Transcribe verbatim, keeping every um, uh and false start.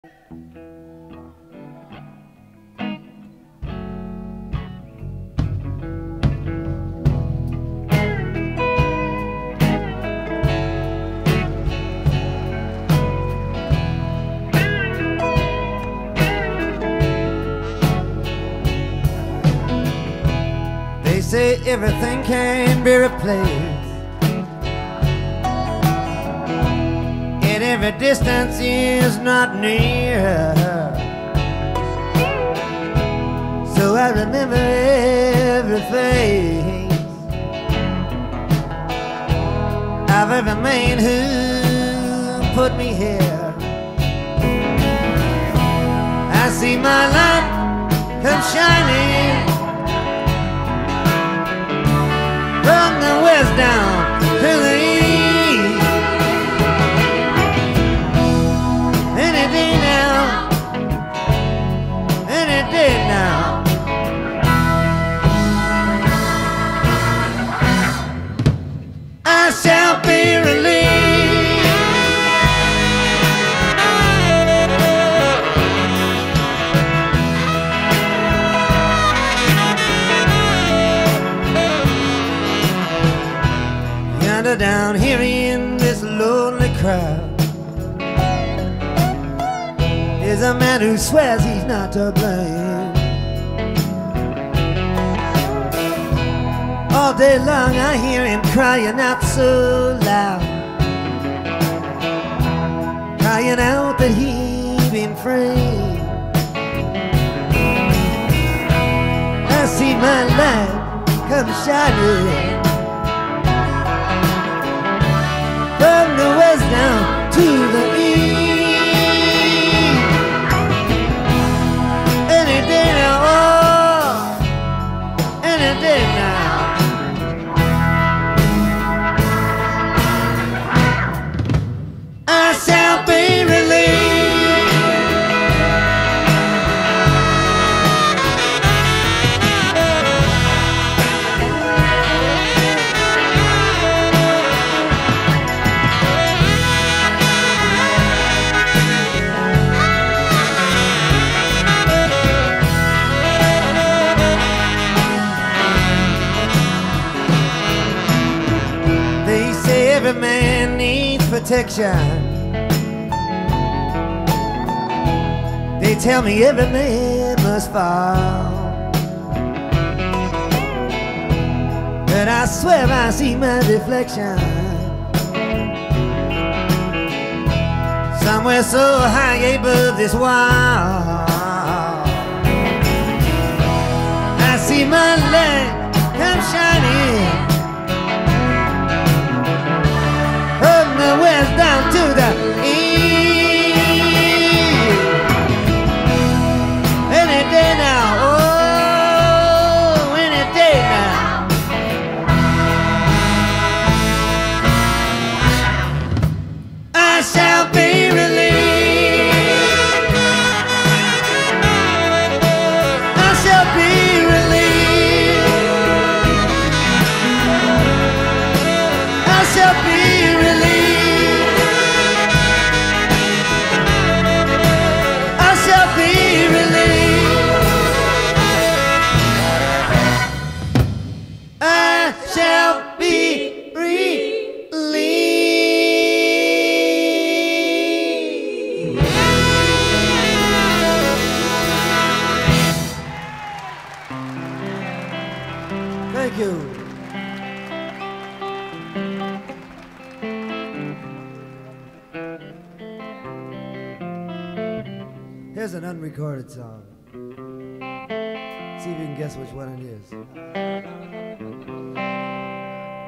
They say everything can be replaced, and every distance is not near. So I remember every face of every man who put me here. I see my light come shining from the west down to the east. Any day now, any day now, I shall be relieved. Yonder down here in this lonely crowd is a man who swears he's not to blame. All day long I hear him crying out so loud, crying out that he's been framed. I see my light come shining from the west down to the east. Any day now, oh, any day now, I shall be relieved. They say every man needs protection. They tell me every man must fall, but I swear I see my reflection somewhere so high above this wall. I see my light come shining from the west down to the east. Any day now, oh, any day now, I shall be relieved. I shall be relieved. I shall be relieved. I shall be relieved. I shall be relieved. Thank you. Here's an unrecorded song. See if you can guess which one it is.